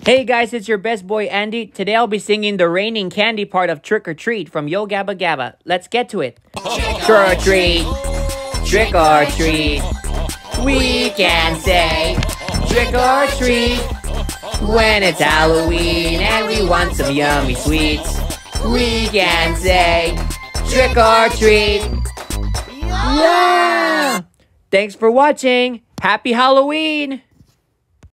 Hey guys, it's your best boy Andy. Today I'll be singing the raining candy part of Trick or Treat from Yo Gabba Gabba. Let's get to it. Trick or treat, trick or treat. We can say trick or treat when it's Halloween and we want some yummy sweets. We can say trick or treat. Yeah! Thanks for watching. Happy Halloween!